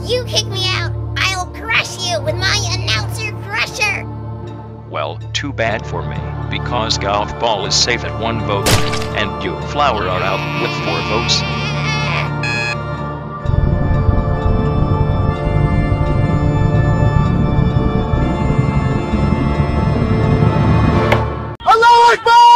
you kick me out, I'll crush you with my announcer crusher! Well, too bad for me, because Golf Ball is safe at 1 vote, and you Flower are out with 4 votes. Allah Akbar!